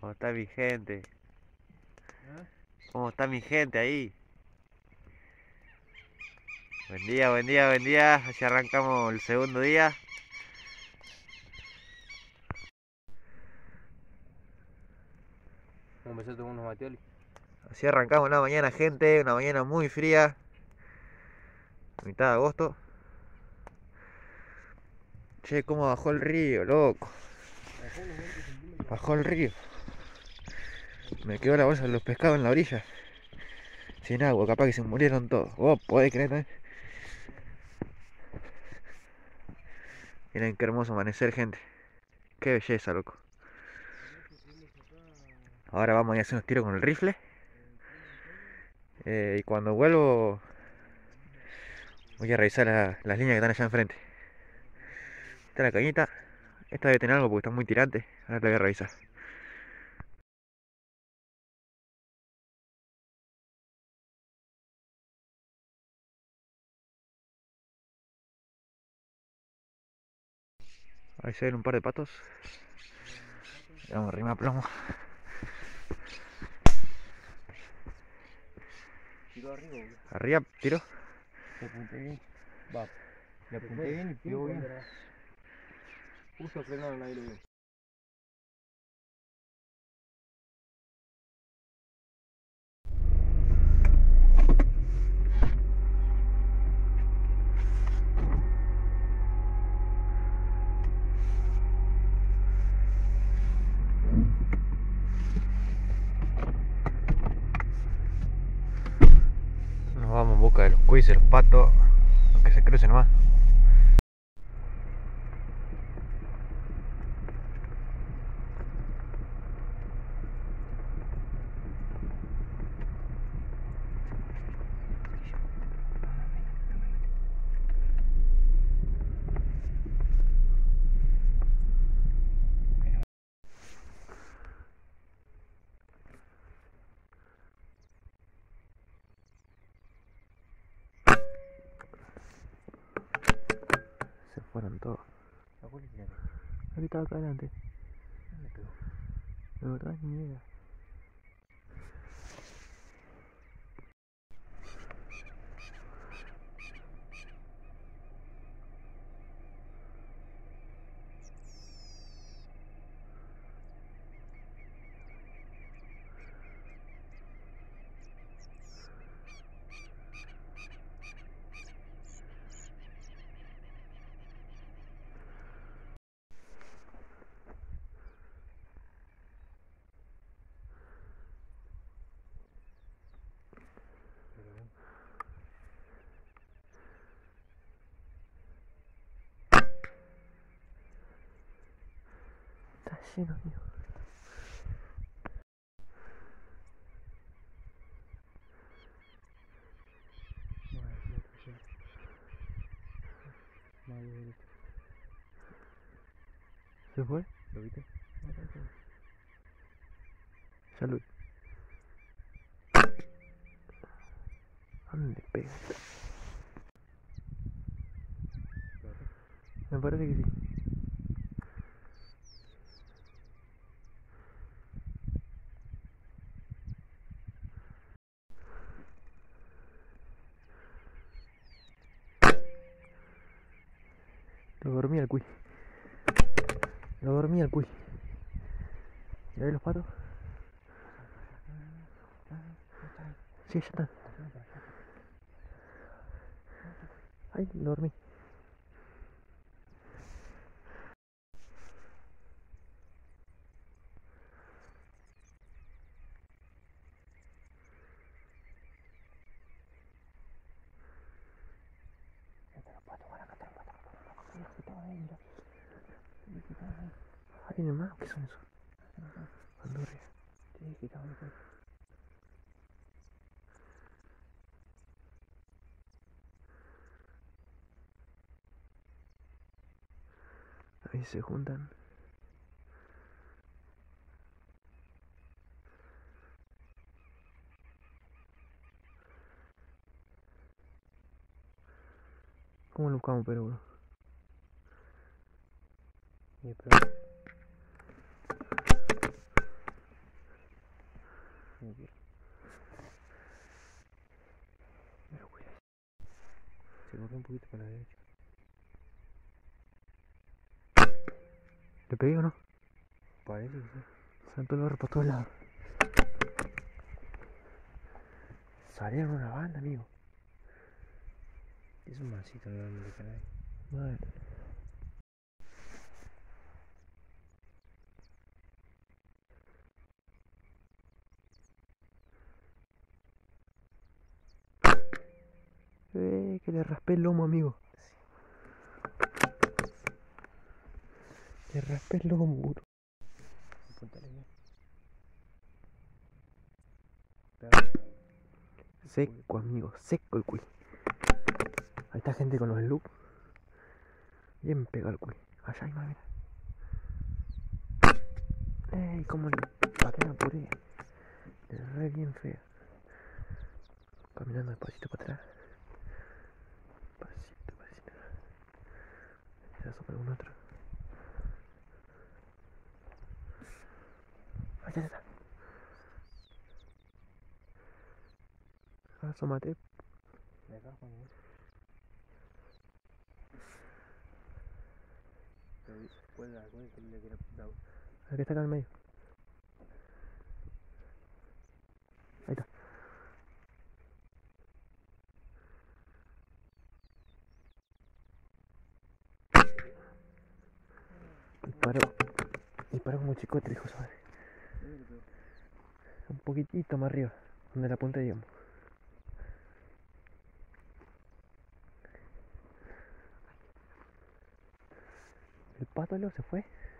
¿Cómo está mi gente? ¿Ah? ¿Cómo está mi gente ahí? Buen día, buen día, buen día. Así arrancamos el segundo día. Vamos a empezar a tomar unos mateoli. Así arrancamos la mañana, gente. Una mañana muy fría. Mitad de agosto. Che, cómo bajó el río, loco. Bajó unos 20 centímetros. Bajó el río. Me quedó la bolsa de los pescados en la orilla. Sin agua, capaz que se murieron todos. Vos podés creer, ¿eh? Miren qué hermoso amanecer, gente. Qué belleza, loco. Ahora vamos a ir a hacer unos tiros con el rifle. Y cuando vuelvo, voy a revisar las líneas que están allá enfrente. Está la cañita. Esta debe tener algo porque está muy tirante. Ahora la voy a revisar. Ahí se ven un par de patos. Vamos a arrimar plomo. Tiró arriba, boludo. Arriba, tiro. Le apunté bien. Va. Le apunté bien y pegó bien. Justo frenaron ahí lo bien. Nos vamos en busca de los cuis y los patos. Aunque se crucen más. Se fueron todos. ¿A cuál es? Aquí estaba acá adelante. ¿Dónde pegó? De verdad, ni idea. Está lleno, tío. ¿Se fue? ¿Lo viste? Salud. ¿Dónde pega? Me parece que sí. Lo dormí al cuy. Lo dormí al cuy. ¿Y ahí los patos? Sí, ya están. Ay, lo dormí. Ay, hermano, ¿qué son esos? Andorria. Ahí se juntan. ¿Cómo lo buscamos, pero bro? como quiera. Pero cuidado. Se corre un poquito para la derecha. ¿Le pegué o no? Parece que sí. Saltó el barro por todos lados. Salieron una banda, amigo. Es un mancito normalmente, caray. Madre. Que le raspé el lomo, amigo. Le raspé el lomo, bro. Apuntale bien. Seco, amigo, seco el cuy. Ahí está gente con los loops. Bien pegado el cuy. Allá hay más, mira. Ey, cómo le patean la puré. Es re bien fea. Caminando despacito para atrás. Pasito, pasito. Se asoma algún otro. Ahí está. Asómate. De acá, Juan. ¿Cuál es que le quiere apuntar? Aquí está acá en el medio. Ahí está. Disparó como chicote, dijo su madre. Un poquitito más arriba, donde la apunté, digamos. El pato Leo se fue.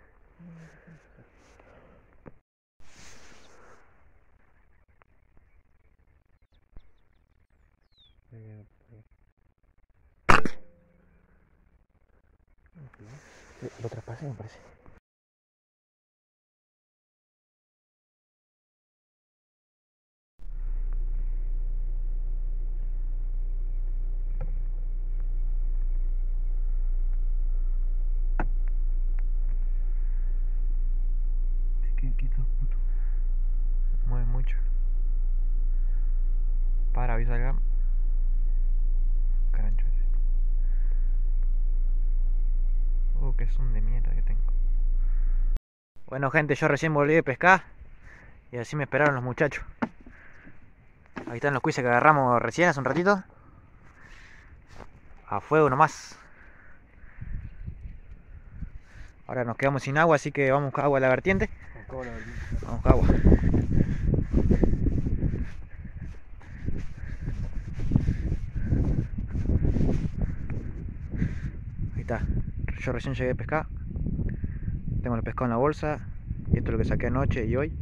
Lo traspasé, me parece. Se queda quieto, puto. Mueve mucho. Para, avisa acá. Carancho ese. Que son de mierda que tengo. Bueno, gente, yo recién volví de pescar. Y así me esperaron los muchachos. Ahí están los cuises que agarramos recién hace un ratito. A fuego nomás. Ahora nos quedamos sin agua, así que vamos a buscar agua a la vertiente. Vamos a buscar agua. Ahí está. Yo recién llegué de pescar. Tengo el pescado en la bolsa. Y esto es lo que saqué anoche y hoy.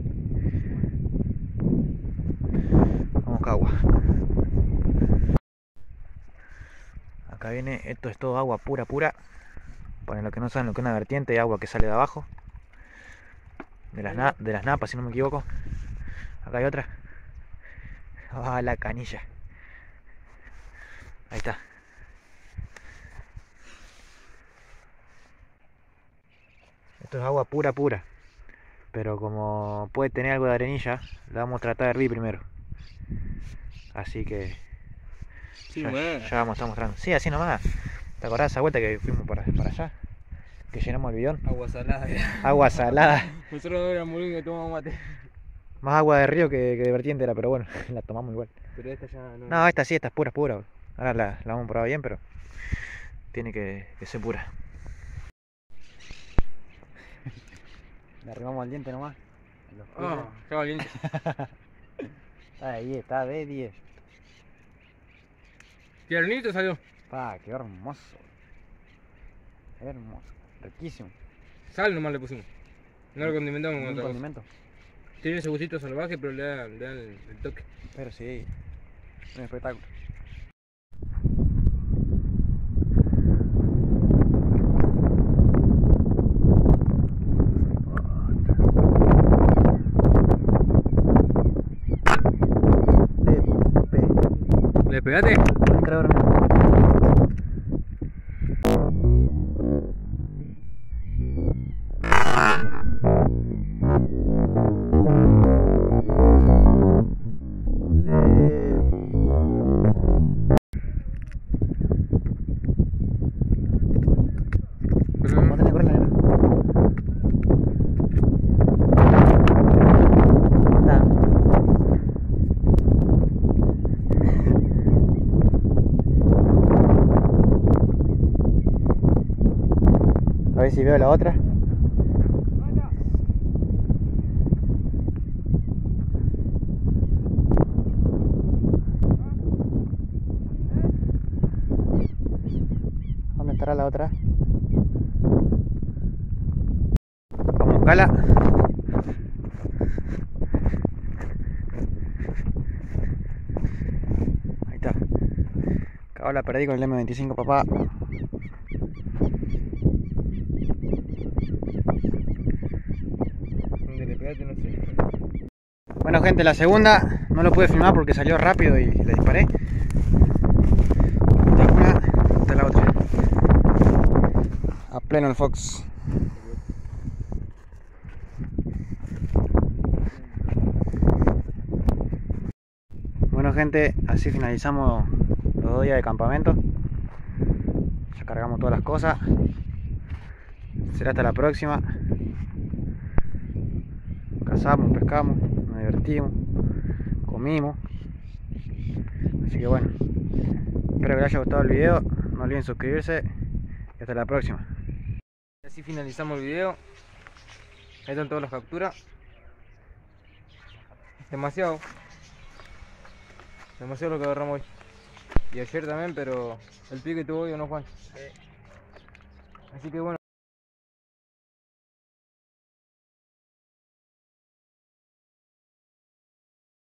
Vamos a buscar agua. Acá viene, esto es todo agua pura, pura. Para los que no saben lo que es una vertiente, agua que sale de abajo. De las napas, si no me equivoco. Acá hay otra. Ah, la canilla. Ahí está. Esto es agua pura, pura. Pero como puede tener algo de arenilla, la vamos a tratar de hervir primero. Así que Sí, ya vamos a estar mostrando. Sí, así nomás. ¿Te acordás de esa vuelta que fuimos para allá? Que llenamos el bidón. Agua salada. Agua salada. Nosotros no éramos los únicos que tomamos mate. Más agua de río que de vertiente era, pero bueno, la tomamos igual. Pero esta ya no. No, esta sí, esta es pura, pura. Ahora la vamos a probar bien, pero tiene que ser pura. Le arrimamos al diente nomás. Está valiente. Ahí está, de 10. Tiernito salió. Pa, qué hermoso. Hermoso. Riquísimo. Sal nomás le pusimos. No lo condimentamos con Un otra cosa. condimento. Tiene ese gustito salvaje, pero le da el toque. Pero sí, un espectáculo. ¿Le pegaste? ver si veo la otra. ¿Dónde estará la otra? Vamos a buscarla. Ahí está. Acá la perdí con el M25, papá. Donde le pegaste, no sé. Bueno, gente, la segunda no lo pude filmar porque salió rápido y le disparé. Esta una, esta la otra. A pleno el Fox. Bueno, gente, así finalizamos los 2 días de campamento. Ya cargamos todas las cosas. Será hasta la próxima. Cazamos, pescamos, nos divertimos, comimos. Así que bueno, espero que les haya gustado el video. No olviden suscribirse y hasta la próxima. Así finalizamos el video. Ahí están todas las capturas. Demasiado lo que agarramos hoy. Y ayer también, pero el pique tuvo hoy o no, Juan. Así que bueno.